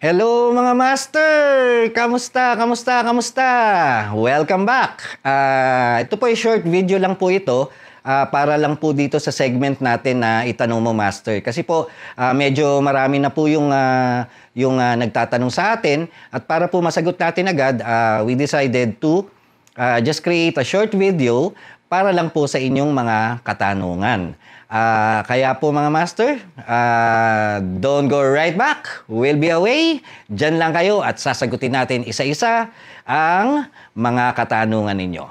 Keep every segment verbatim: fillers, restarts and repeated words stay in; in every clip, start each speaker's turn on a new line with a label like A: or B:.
A: Hello mga master! Kamusta? Kamusta? Kamusta? Welcome back! Uh, ito po ay short video lang po ito uh, para lang po dito sa segment natin na Itanong Mo Master. Kasi po uh, medyo marami na po yung, uh, yung uh, nagtatanong sa atin at para po masagot natin agad, uh, we decided to uh, just create a short video para lang po sa inyong mga katanungan. Uh, kaya po mga master, uh, don't go right back. We'll be away. Diyan lang kayo at sasagutin natin isa-isa ang mga katanungan ninyo.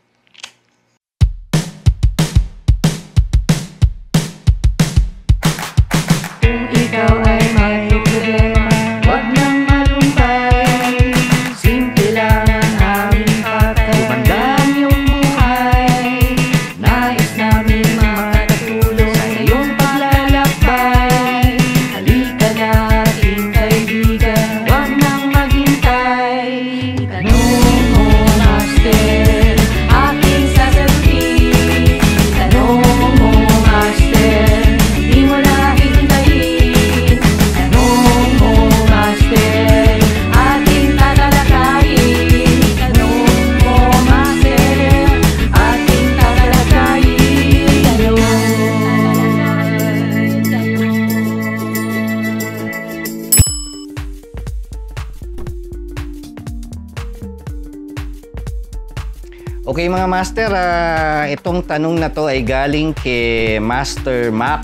B: Kung ikaw ay may problema, wag nang malumbay. Simple lang ang aming patay. Gumandang iyong buhay. Nais namin makatulong sa iyong paglalakbay. Halika na ating kaibigan, wag nang maghintay. Itanong mo, Master, aking sasagutin. Itanong mo, Master, di mo na hintayin. Itanong mo, Master, ating tatalakayin. Itanong mo, Master, ating tatalakayin.
A: Okay mga master, uh, itong tanong na to ay galing kay Master Mac.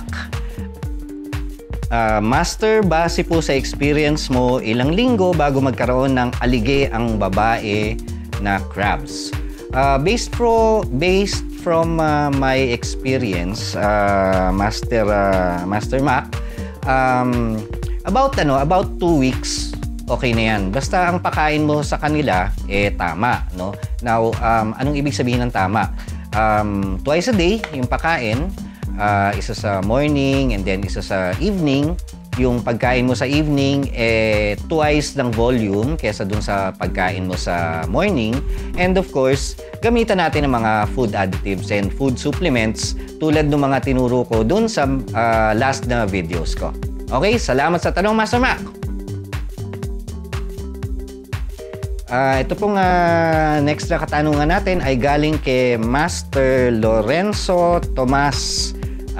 A: Uh, master, base po sa experience mo, ilang linggo bago magkaroon ng alige ang babae na crabs? Uh, based, pro, based from uh, my experience, uh, Master, uh, Master Mac, um, about, ano, about two weeks, okay na yan. Basta ang pakain mo sa kanila, eh, tama, no? Now, um, anong ibig sabihin ng tama? Um, twice a day, yung pakain, uh, isa sa morning and then isa sa evening. Yung pagkain mo sa evening, eh, twice ng volume kesa dun sa pagkain mo sa morning. And of course, gamitan natin ng mga food additives and food supplements tulad ng mga tinuro ko dun sa uh, last na videos ko. Okay, salamat sa tanong, Master Mac! Uh, ito pong uh, next na katanungan natin ay galing kay Master Lorenzo Tomas.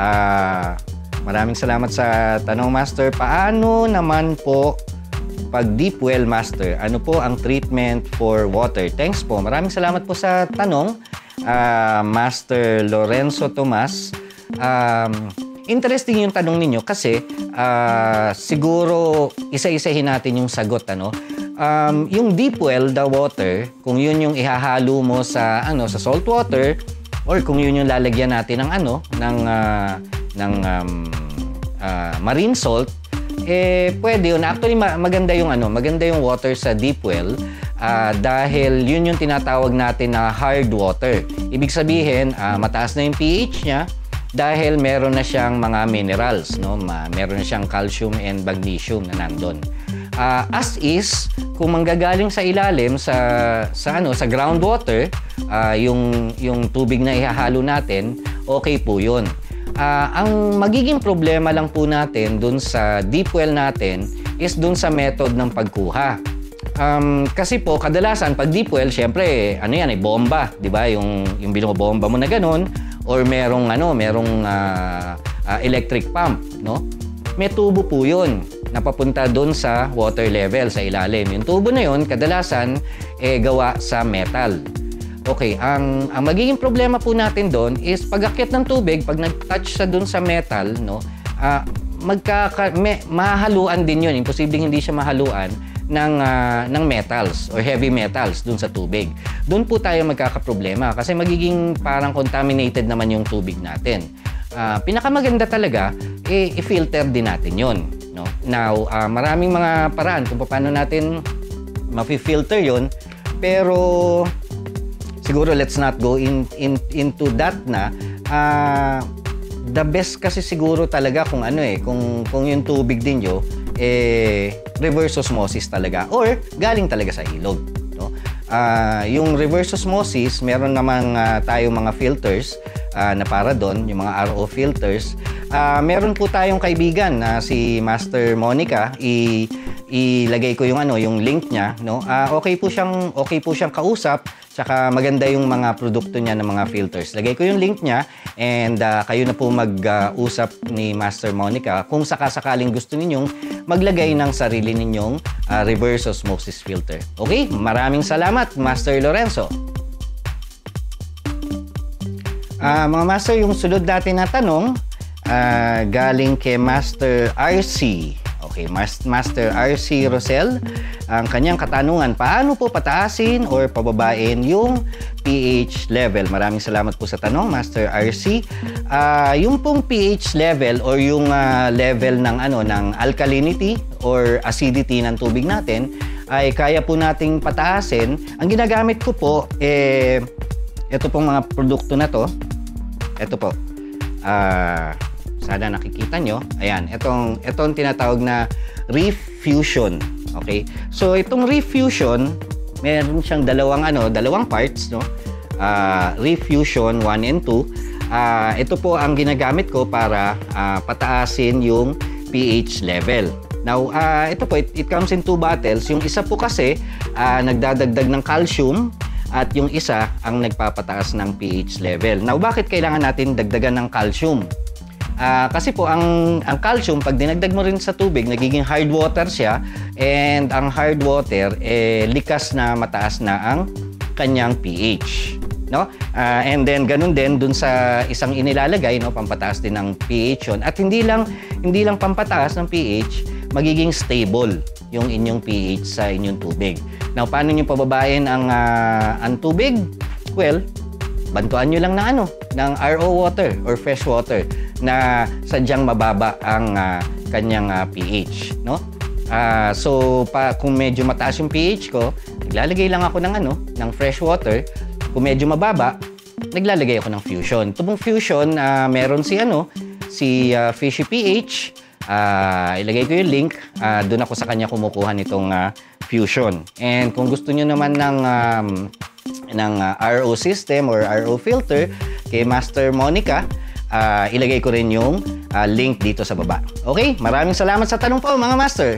A: Uh, maraming salamat sa tanong, Master. Paano naman po pag deep well, Master? Ano po ang treatment for water? Thanks po. Maraming salamat po sa tanong, uh, Master Lorenzo Tomas. Um, interesting yung tanong ninyo kasi uh, siguro isa-isahin natin yung sagot, ano? Um, yung deep well, the water, kung yun yung ihahalo mo sa ano sa salt water or kung yun yung lalagyan natin ng ano ng uh, ng um, uh, marine salt, eh pwede yun. Actually ma maganda yung ano, maganda yung water sa deep well uh, dahil yun yung tinatawag natin na hard water. Ibig sabihin, uh, mataas na yung pH niya dahil meron na siyang mga minerals, no? Ma meron na siyang calcium and magnesium na nandun. Uh, as is, kung manggagaling sa ilalim sa sa ano sa groundwater, uh, yung yung tubig na ihahalo natin, okay po 'yun. Uh, ang magiging problema lang po natin dun sa deep well natin is dun sa method ng pagkuha. Um, kasi po kadalasan pag deep well, syempre ano yan, ay bomba, 'di ba? Yung yung binobomba mo na ganun or merong ano, merong uh, uh, electric pump, no? May tubo po 'yun na papunta doon sa water level sa ilalim. Yung tubo na yun, kadalasan, eh, gawa sa metal. Okay, ang, ang magiging problema po natin doon is pag-akyat ng tubig, pag nag-touch sa doon sa metal, no, uh, magkaka, me, mahaluan din yun. Imposibleng hindi siya mahaluan ng, uh, ng metals or heavy metals doon sa tubig. Doon po tayo magkakaproblema kasi magiging parang contaminated naman yung tubig natin. Uh, pinakamaganda talaga, eh, i-filter din natin yun. No? Now, uh, maraming mga paraan kung paano natin ma-filter yun. Pero, siguro let's not go in, in, into that na. Uh, the best kasi siguro talaga kung ano eh, kung, kung yung tubig din nyo, eh, reverse osmosis talaga. Or, galing talaga sa ilog. No? Uh, yung reverse osmosis, meron namang uh, tayong mga filters uh, na para doon, yung mga R O filters. Uh, meron po tayong kaibigan na si Master Monica. I, ilagay ko yung ano, yung link niya, no? Uh, okay po siyang okay po siyang kausap, tsaka maganda yung mga produkto niya ng mga filters. Lagay ko yung link niya and uh, kayo na po mag-usap uh, ni Master Monica kung sakasakaling gusto ninyong maglagay ng sarili ninyong uh, reverse osmosis filter. Okay? Maraming salamat, Master Lorenzo. Uh, mga master, yung sunod natin na tanong uh, galing kay Master R C. Okay, Master R C Rosel, ang kanyang katanungan, paano po pataasin or pababain yung pH level? Maraming salamat po sa tanong, Master R C. Uh, yung pong pH level or yung uh, level ng ano ng alkalinity or acidity ng tubig natin ay kaya po nating pataasin. Ang ginagamit ko po eh ito pong mga produkto na to. Ito po. Ah uh, Sana nakikita nyo. Ayan, itong, itong tinatawag na Refusion. Okay? So, itong Refusion, meron siyang dalawang, ano, dalawang parts, no? Uh, Refusion one and two. Uh, ito po ang ginagamit ko para uh, pataasin yung pH level. Now, uh, ito po, it, it comes in two bottles. Yung isa po kasi, uh, nagdadagdag ng calcium at yung isa ang nagpapataas ng pH level. Now, bakit kailangan natin dagdagan ng calcium? Uh, kasi po ang ang calcium pag dinagdag mo rin sa tubig nagiging hard water siya, and ang hard water eh likas na mataas na ang kanyang pH, no? Uh, and then ganun din dun sa isang inilalagay, no, pampataas din ng pH yun. At hindi lang hindi lang pampataas ng pH, magiging stable yung inyong pH sa inyong tubig. Now, paano niyo pababain ang uh, ang tubig? Well, bantuan nyo lang ng ano, ng R O water or fresh water na sadyang mababa ang uh, kanyang uh, pH, no? Uh, so pa kung medyo mataas yung pH ko, naglalagay lang ako ng ano, ng fresh water. Kung medyo mababa, naglalagay ako ng Fusion. Ito pong Fusion, uh, meron si ano, si uh, Fishy pH. Uh, ilagay ko yung link. Uh, doon ako sa kanya kumukuha nitong uh, Fusion. And kung gusto niyo naman ng um, ng uh, R O system or R O filter kay Master Monica, uh, ilagay ko rin yung uh, link dito sa baba. Okay? Maraming salamat sa tanong po, mga master.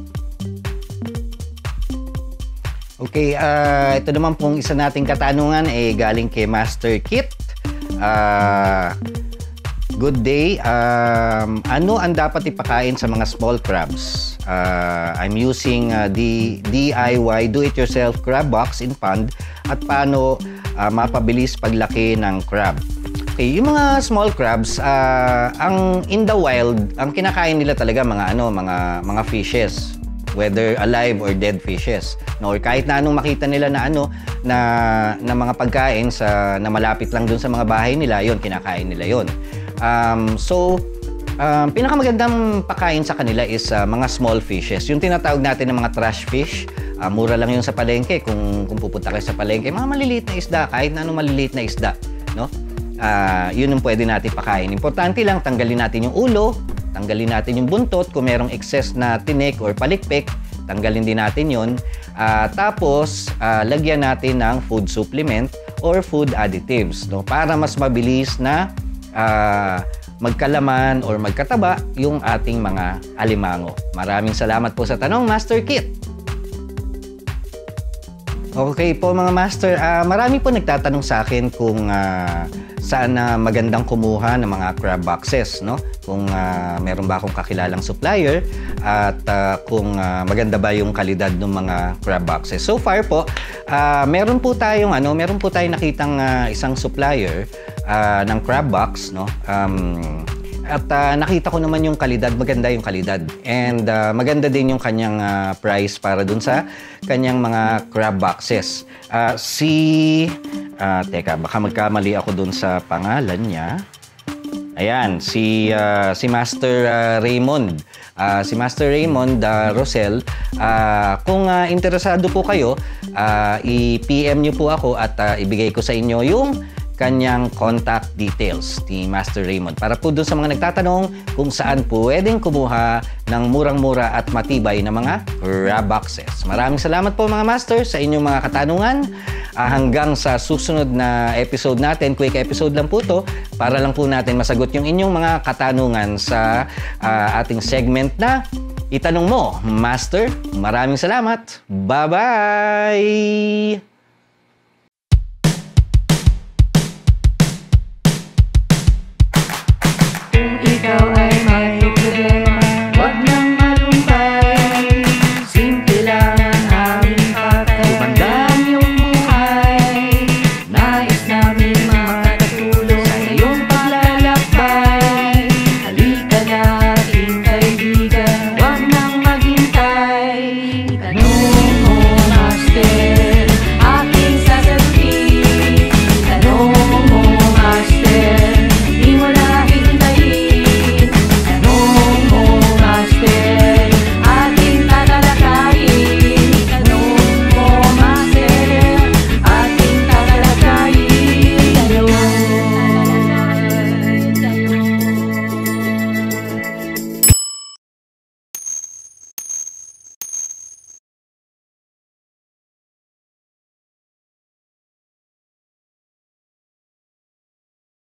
A: Okay, uh, ito naman pong isa nating katanungan ay eh, galing kay Master Kit. Uh, good day. Um, ano ang dapat ipakain sa mga small crabs? Uh, I'm using uh, the D I Y do-it-yourself crab box in pond. At paano uh, mapabilis paglaki ng crab? Okay, yung mga small crabs, uh, ang in the wild, ang kinakain nila talaga mga ano, mga mga fishes, whether alive or dead fishes, no, or kahit na anong makita nila na ano na na mga pagkain sa na malapit lang dun sa mga bahay nila, yon kinakain nila yon. Um, so um, pinakamagandang pakain sa kanila is uh, mga small fishes, yung tinatawag natin ng mga trash fish. Uh, mura lang yun sa palengke. Kung, kung pupunta kayo sa palengke, mga maliliit na isda, kahit na anong maliliit na isda, no? Uh, yun yung pwede natin pakain. Importante lang, tanggalin natin yung ulo, tanggalin natin yung buntot. Kung merong excess na tinik or palikpik, tanggalin din natin yun. Uh, tapos, uh, lagyan natin ng food supplement or food additives, no? Para mas mabilis na uh, magkalaman or magkataba yung ating mga alimango. Maraming salamat po sa tanong, Master Kit. Okay po mga master, uh, marami po nagtatanong sa akin kung uh, saan na uh, magandang kumuha ng mga crab boxes, no? Kung uh, meron ba akong kakilalang supplier at uh, kung uh, maganda ba yung kalidad ng mga crab boxes. So far po, uh, meron po tayong ano, meron po tayong nakitang uh, isang supplier uh, ng crab box, no? Um, At uh, nakita ko naman yung kalidad, maganda yung kalidad. And uh, maganda din yung kanyang uh, price para dun sa kanyang mga crab boxes. Uh, si... Uh, teka, baka magkamali ako dun sa pangalan niya. Ayan, si, uh, si Master uh, Raymond. Uh, si Master Raymond uh, Rosel. Uh, kung uh, interesado po kayo, uh, i-P M niyo po ako at uh, ibigay ko sa inyo yung kanyang contact details ni Master Raymond para po doon sa mga nagtatanong kung saan po pwedeng kumuha ng murang-mura at matibay na mga crab boxes. Maraming salamat po mga master sa inyong mga katanungan. Uh, hanggang sa susunod na episode natin, quick episode lang po to, para lang po natin masagot yung inyong mga katanungan sa uh, ating segment na itanong mo, Master. Maraming salamat. Bye-bye!